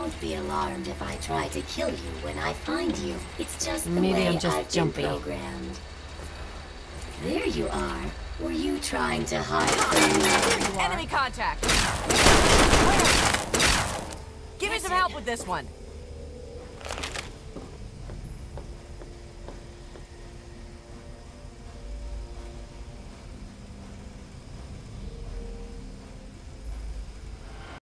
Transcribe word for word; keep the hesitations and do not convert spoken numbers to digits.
Don't be alarmed if I try to kill you when I find you. It's just the Maybe way I'm just I've jumpy. been programmed. There you are. Were you trying to hide from me? Enemy contact! Give me some help with this one.